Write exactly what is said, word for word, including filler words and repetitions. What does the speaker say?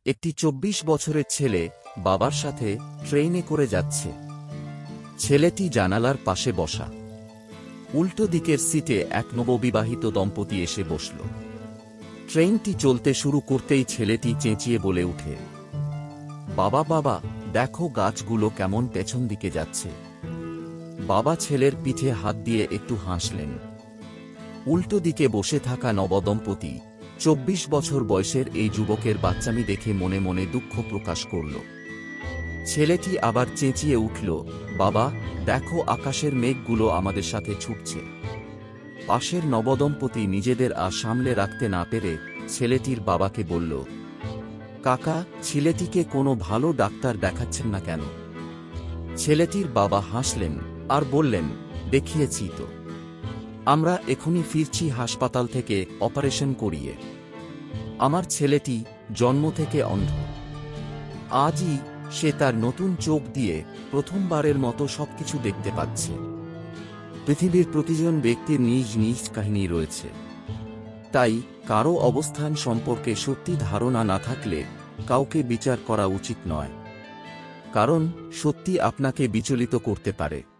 একটি চব্বিশ বছরের ছেলে বাবার সাথে ট্রেনে করে যাচ্ছে। ছেলেটি জানালার পাশে বসা। উল্টো দিকের সিটে এক নববিবাহিত দম্পতি এসে বসল। ট্রেনটি চলতে শুরু করতেই ছেলেটি চেঁচিয়ে বলে উঠে, বাবা বাবা, দেখো গাছগুলো কেমন পেছন দিকে যাচ্ছে। বাবা ছেলের পিঠে হাত দিয়ে একটু হাসলেন। উল্টো দিকে বসে থাকা নবদম্পতি চব্বিশ বছর বয়সের এই যুবকের বাচ্চামি দেখে মনে মনে দুঃখ প্রকাশ করল। ছেলেটি আবার চেঁচিয়ে উঠল, বাবা দেখো আকাশের মেঘগুলো আমাদের সাথে ছুটছে। পাশের নবদম্পতি নিজেদের আর সামলে রাখতে না পেরে ছেলেটির বাবাকে বলল, কাকা, ছেলেটিকে কোনো ভালো ডাক্তার দেখাচ্ছেন না কেন? ছেলেটির বাবা হাসলেন আর বললেন, দেখিয়েছি তো, আমরা এখনই ফিরছি হাসপাতাল থেকে অপারেশন করিয়ে। আমার ছেলেটি জন্ম থেকে অন্ধ। আজই সে তার নতুন চোখ দিয়ে প্রথমবারের মতো সবকিছু দেখতে পাচ্ছে। পৃথিবীর প্রতিজন ব্যক্তির নিজ নিজ কাহিনী রয়েছে। তাই কারো অবস্থান সম্পর্কে সত্যি ধারণা না থাকলে কাউকে বিচার করা উচিত নয়, কারণ সত্যি আপনাকে বিচলিত করতে পারে।